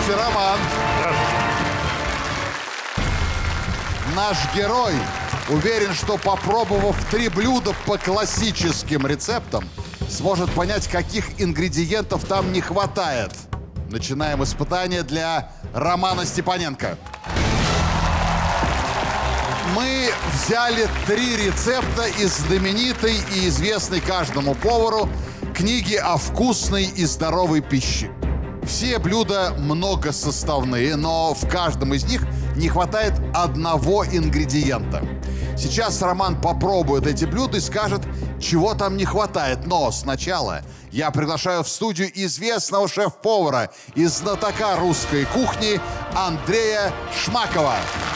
Здравствуйте, Роман. Наш герой уверен, что, попробовав 3 блюда по классическим рецептам, сможет понять, каких ингредиентов там не хватает. Начинаем испытание для Романа Степаненко. Мы взяли 3 рецепта из знаменитой и известной каждому повару книги о вкусной и здоровой пище. Все блюда многосоставные, но в каждом из них не хватает одного ингредиента. Сейчас Роман попробует эти блюда и скажет, чего там не хватает. Но сначала я приглашаю в студию известного шеф-повара и знатока русской кухни Андрея Шмакова.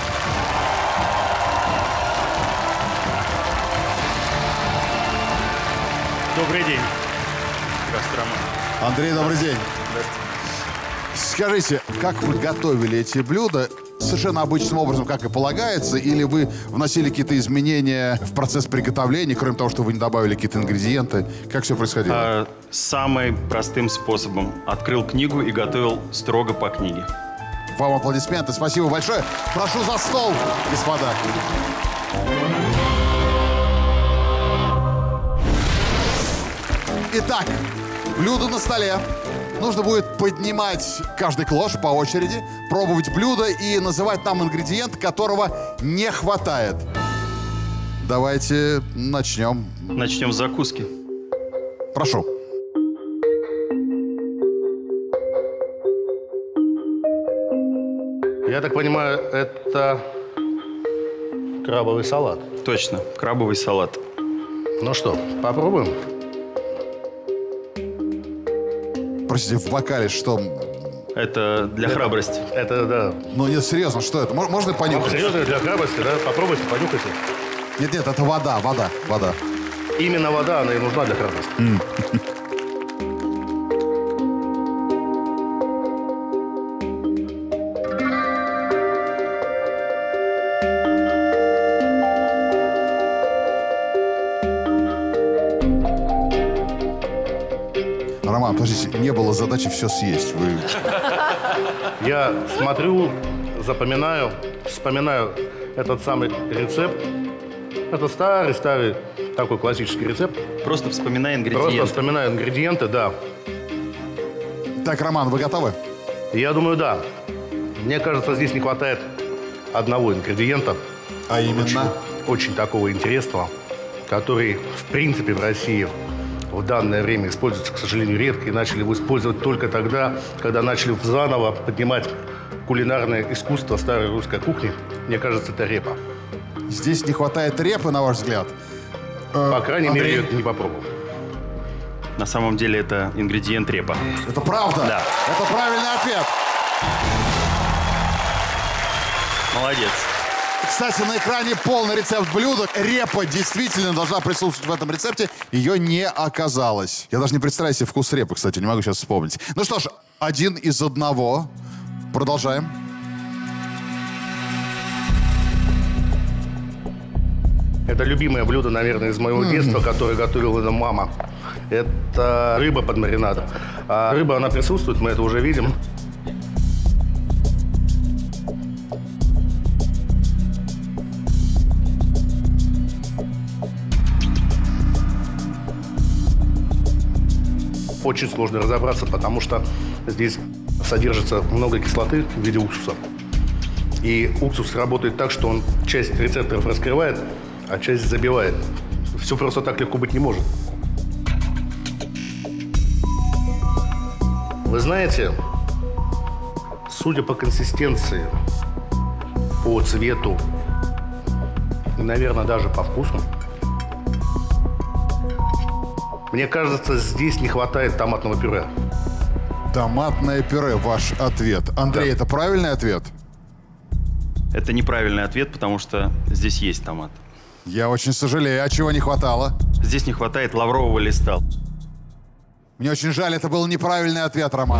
Добрый день. Здравствуйте, Роман. Андрей, добрый день. Здравствуйте. Скажите, как вы готовили эти блюда? Совершенно обычным образом, как и полагается, или вы вносили какие-то изменения в процесс приготовления, кроме того, что вы не добавили какие-то ингредиенты? Как все происходило? Самым простым способом. Открыл книгу и готовил строго по книге. Вам аплодисменты. Спасибо большое. Прошу за стол, господа. Итак, блюдо на столе. Нужно будет поднимать каждый клош по очереди, пробовать блюдо и называть нам ингредиент, которого не хватает. Давайте начнем. Начнем с закуски. Прошу. Я так понимаю, это крабовый салат. Точно, крабовый салат. Ну что, попробуем? Простите, в бокале что? Это для храбрости. Это, да. Ну нет, серьезно, что это? Можно понюхать? Серьезно, для храбрости, да? Попробуйте, понюхайте. Нет, это вода. Именно вода, она и нужна для храбрости. Роман, подождите, не было задачи все съесть. Вы... Я смотрю, запоминаю, вспоминаю этот самый рецепт. Это старый такой классический рецепт. Просто вспоминай ингредиенты. Просто вспоминаю ингредиенты, да. Так, Роман, вы готовы? Я думаю, да. Мне кажется, здесь не хватает одного ингредиента. А именно? Очень такого интересного, который, в принципе, в России в данное время используется, к сожалению, редко. И начали его использовать только тогда, когда начали заново поднимать кулинарное искусство старой русской кухни. Мне кажется, это репа. Здесь не хватает репы, на ваш взгляд? По крайней мере, Андрей? я это не попробовал. На самом деле это ингредиент репа. Это правда? Да. Это правильный ответ. Молодец. Кстати, на экране полный рецепт блюда. Репа действительно должна присутствовать в этом рецепте. Ее не оказалось. Я даже не представляю себе вкус репы, кстати, не могу сейчас вспомнить. Ну что ж, 1 из 1. Продолжаем. Это любимое блюдо, наверное, из моего детства, которое готовила нам мама. Это рыба под маринадом. А рыба, она присутствует, мы это уже видим. Очень сложно разобраться, потому что здесь содержится много кислоты в виде уксуса. И уксус работает так, что он часть рецепторов раскрывает, а часть забивает. Все просто так легко быть не может. Вы знаете, судя по консистенции, по цвету и, наверное, даже по вкусу, мне кажется, здесь не хватает томатного пюре. Томатное пюре, ваш ответ. Андрей, Да. это правильный ответ? Это неправильный ответ, потому что здесь есть томат. Я очень сожалею. А чего не хватало? Здесь не хватает лаврового листа. Мне очень жаль, это был неправильный ответ, Роман.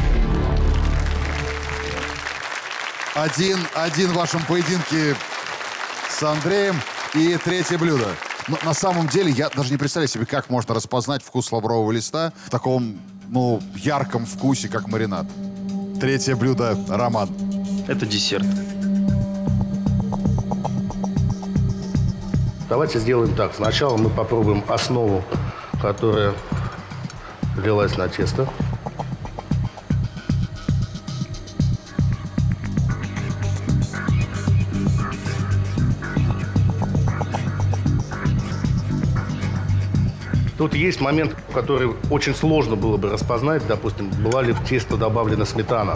1-1 в вашем поединке с Андреем. И 3-е блюдо. Но на самом деле я даже не представляю себе, как можно распознать вкус лаврового листа в таком, ярком вкусе, как маринад. Третье блюдо, Роман. Это десерт. Давайте сделаем так. Сначала мы попробуем основу, которая лилась на тесто. Тут есть момент, который очень сложно было бы распознать. Допустим, была ли в тесто добавлена сметана.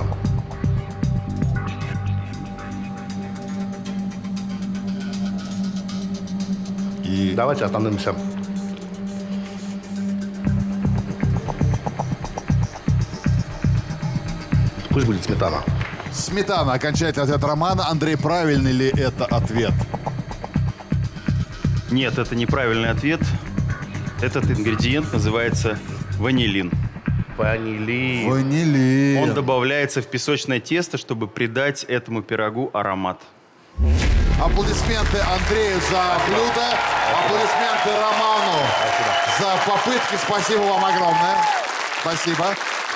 И Давайте остановимся. Пусть будет сметана. сметана. Окончательный ответ Романа. Андрей, правильный ли это ответ? Нет, это неправильный ответ. Этот ингредиент называется ванилин. Ванилин. Ванилин. Он добавляется в песочное тесто, чтобы придать этому пирогу аромат. Аплодисменты Андрею за блюдо. Аплодисменты Роману за попытки. Спасибо вам огромное. Спасибо.